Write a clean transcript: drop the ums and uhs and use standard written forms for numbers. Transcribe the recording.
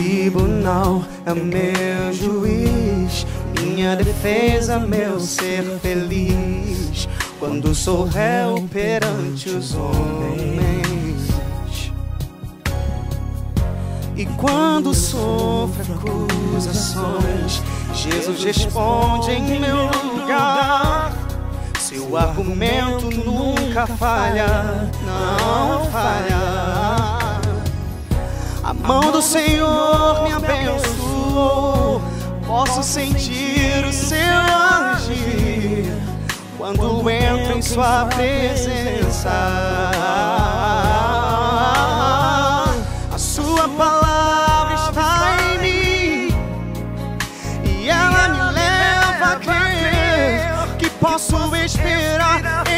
tribunal é meu juiz, minha defesa, meu ser feliz, quando sou réu perante os homens. E quando sofro acusações, Jesus responde em meu lugar. Seu argumento nunca falha, não falha. A mão do Senhor me abençoou, posso sentir o seu agir quando entro em sua presença. A sua palavra está em mim e ela me leva a crer que posso esperar